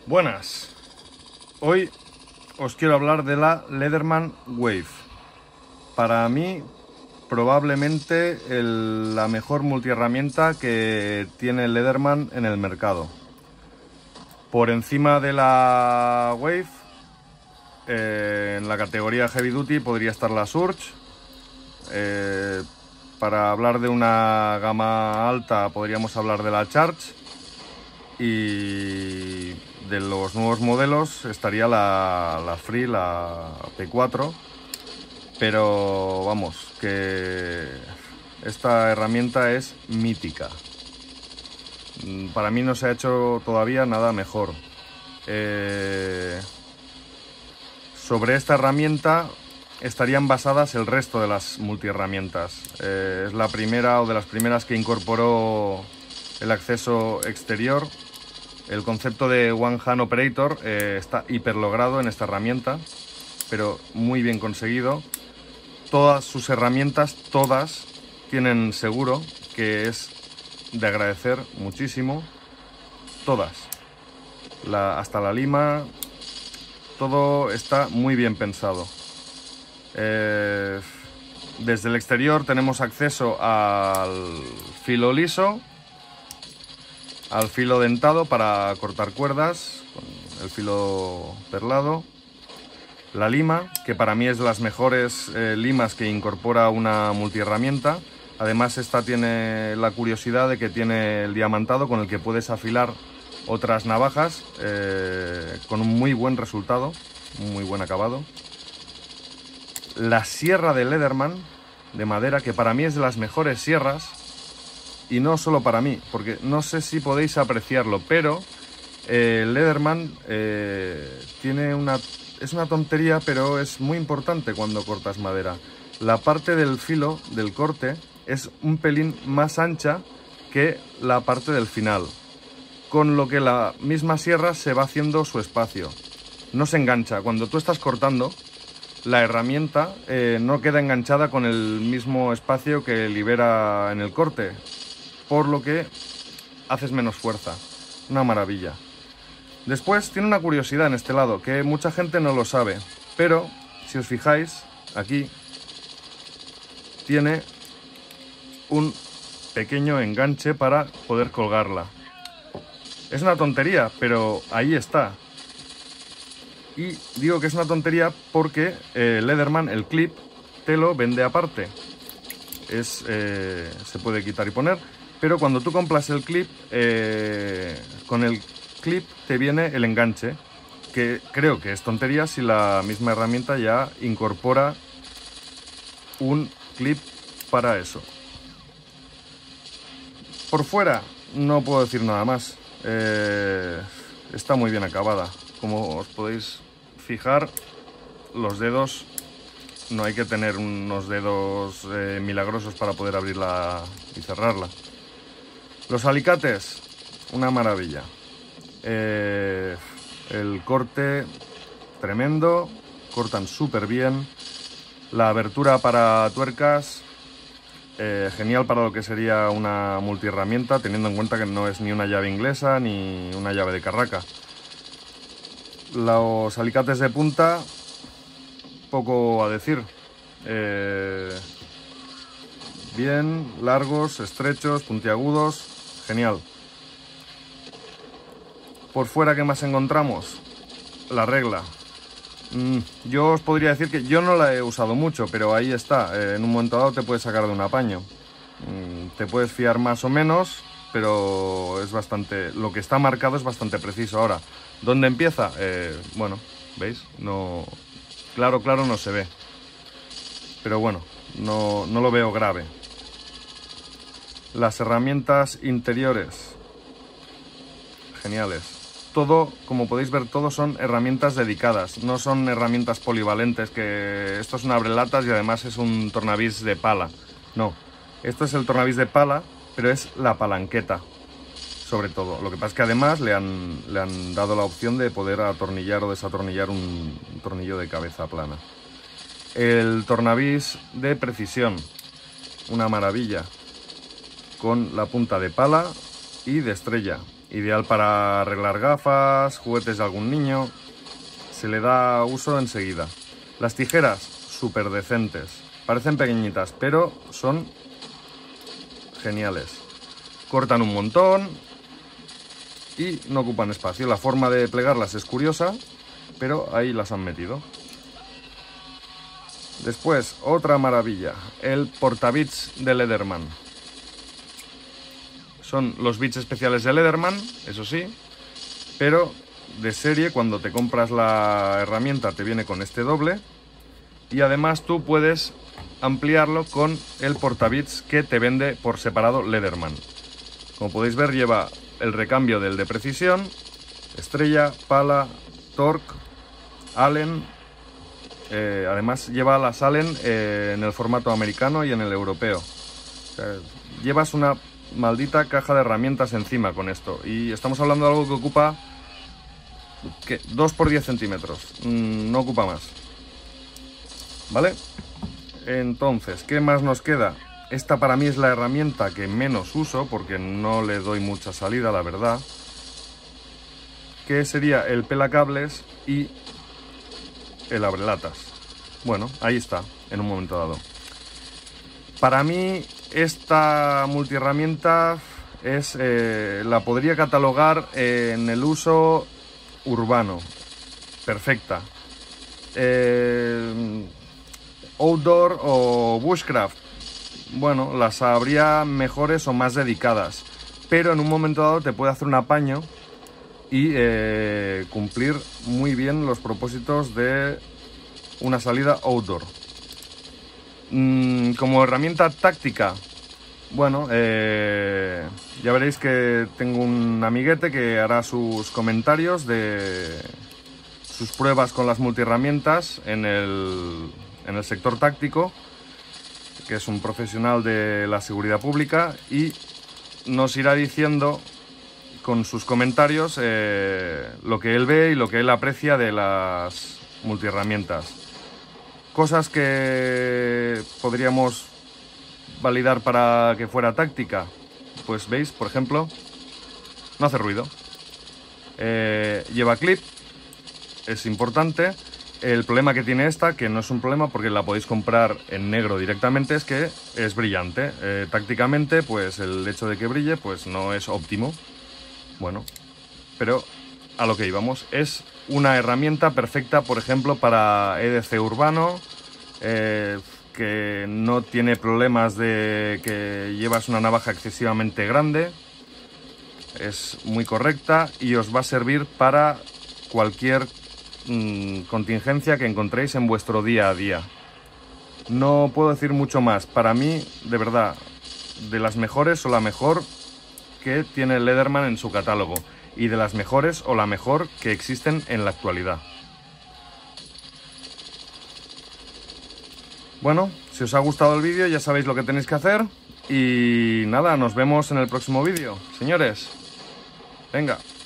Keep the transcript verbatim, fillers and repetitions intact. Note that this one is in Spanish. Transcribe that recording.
Buenas, hoy os quiero hablar de la Leatherman Wave. Para mí, probablemente el, la mejor multiherramienta que tiene el Leatherman en el mercado. Por encima de la Wave, eh, en la categoría Heavy Duty podría estar la Surge. Eh, para hablar de una gama alta podríamos hablar de la Charge. Y de los nuevos modelos estaría la, la Free, la P cuatro, pero vamos, que esta herramienta es mítica. Para mí no se ha hecho todavía nada mejor. Eh, sobre esta herramienta estarían basadas el resto de las multiherramientas. Eh, es la primera o de las primeras que incorporó el acceso exterior. El concepto de One Hand Operator eh, está hiper logrado en esta herramienta, pero muy bien conseguido. Todas sus herramientas, todas, tienen seguro, que es de agradecer muchísimo. Todas. La, hasta la lima, todo está muy bien pensado. Eh, desde el exterior tenemos acceso al filo liso, al filo dentado para cortar cuerdas, con el filo perlado, la lima, que para mí es de las mejores eh, limas que incorpora una multiherramienta. Además, esta tiene la curiosidad de que tiene el diamantado con el que puedes afilar otras navajas eh, con un muy buen resultado, un muy buen acabado. La sierra de Leatherman de madera, que para mí es de las mejores sierras. Y no solo para mí, porque no sé si podéis apreciarlo, pero eh, el Leatherman eh, tiene una, es una tontería, pero es muy importante cuando cortas madera. La parte del filo, del corte, es un pelín más ancha que la parte del final, con lo que la misma sierra se va haciendo su espacio. No se engancha. Cuando tú estás cortando, la herramienta eh, no queda enganchada con el mismo espacio que libera en el corte, por lo que haces menos fuerza. Una maravilla. Después tiene una curiosidad en este lado, que mucha gente no lo sabe, pero si os fijáis, aquí tiene un pequeño enganche para poder colgarla. Es una tontería, pero ahí está. Y digo que es una tontería porque eh, Leatherman, el clip, te lo vende aparte. Es, eh, se puede quitar y poner. Pero cuando tú compras el clip, eh, con el clip te viene el enganche, que creo que es tontería si la misma herramienta ya incorpora un clip para eso. Por fuera no puedo decir nada más. Eh, está muy bien acabada. Como os podéis fijar, los dedos, no hay que tener unos dedos eh, milagrosos para poder abrirla y cerrarla. Los alicates, una maravilla. Eh, el corte, tremendo. Cortan súper bien. La abertura para tuercas, eh, genial para lo que sería una multiherramienta, teniendo en cuenta que no es ni una llave inglesa ni una llave de carraca. Los alicates de punta, poco a decir. Eh, bien, largos, estrechos, puntiagudos. Genial. Por fuera, ¿qué más encontramos? La regla. Mm, yo os podría decir que yo no la he usado mucho, pero ahí está. Eh, en un momento dado te puedes sacar de un apaño. Mm, te puedes fiar más o menos, pero es bastante. Lo que está marcado es bastante preciso. Ahora, ¿dónde empieza? Eh, bueno, ¿veis? No. Claro, claro, no se ve. Pero bueno, no, no lo veo grave. Las herramientas interiores, geniales. Todo, como podéis ver, todo son herramientas dedicadas, no son herramientas polivalentes, que esto es un abrelatas y además es un tornavís de pala. No, esto es el tornavís de pala, pero es la palanqueta, sobre todo. Lo que pasa es que además le han, le han dado la opción de poder atornillar o desatornillar un tornillo de cabeza plana. El tornavís de precisión, una maravilla, con la punta de pala y de estrella. Ideal para arreglar gafas, juguetes de algún niño. Se le da uso enseguida. Las tijeras, súper decentes. Parecen pequeñitas, pero son geniales. Cortan un montón y no ocupan espacio. La forma de plegarlas es curiosa, pero ahí las han metido. Después, otra maravilla, el portabits de Leatherman. Son los bits especiales de Leatherman, eso sí, pero de serie, cuando te compras la herramienta te viene con este doble. Y además tú puedes ampliarlo con el portabits que te vende por separado Leatherman. Como podéis ver, lleva el recambio del de precisión, estrella, pala, torque, Allen. Eh, además lleva las Allen eh, en el formato americano y en el europeo. O sea, llevas una maldita caja de herramientas encima con esto. Y estamos hablando de algo que ocupa ¿qué? dos por diez centímetros. Mm, no ocupa más. ¿Vale? Entonces, ¿qué más nos queda? Esta para mí es la herramienta que menos uso porque no le doy mucha salida, la verdad. Que sería el pelacables y el abrelatas. Bueno, ahí está, en un momento dado. Para mí esta multiherramienta es, eh, la podría catalogar en el uso urbano. Perfecta. Eh, outdoor o bushcraft. Bueno, las habría mejores o más dedicadas. Pero en un momento dado te puede hacer un apaño y eh, cumplir muy bien los propósitos de una salida outdoor. Mm, como herramienta táctica, bueno, eh, ya veréis que tengo un amiguete que hará sus comentarios de sus pruebas con las multiherramientas en el, en el sector táctico, que es un profesional de la seguridad pública, y nos irá diciendo con sus comentarios eh, lo que él ve y lo que él aprecia de las multiherramientas. Cosas que podríamos validar para que fuera táctica, pues veis, por ejemplo, no hace ruido, eh, lleva clip, es importante. El problema que tiene esta, que no es un problema porque la podéis comprar en negro directamente, es que es brillante. Eh, tácticamente, pues el hecho de que brille pues no es óptimo. Bueno, pero a lo que íbamos, es una herramienta perfecta, por ejemplo, para E D C urbano, eh, que no tiene problemas de que llevas una navaja excesivamente grande. Es muy correcta y os va a servir para cualquier mmm, contingencia que encontréis en vuestro día a día. No puedo decir mucho más. Para mí, de verdad, de las mejores o la mejor que tiene Leatherman en su catálogo, y de las mejores o la mejor que existen en la actualidad. Bueno, si os ha gustado el vídeo ya sabéis lo que tenéis que hacer y nada, nos vemos en el próximo vídeo, señores. Venga.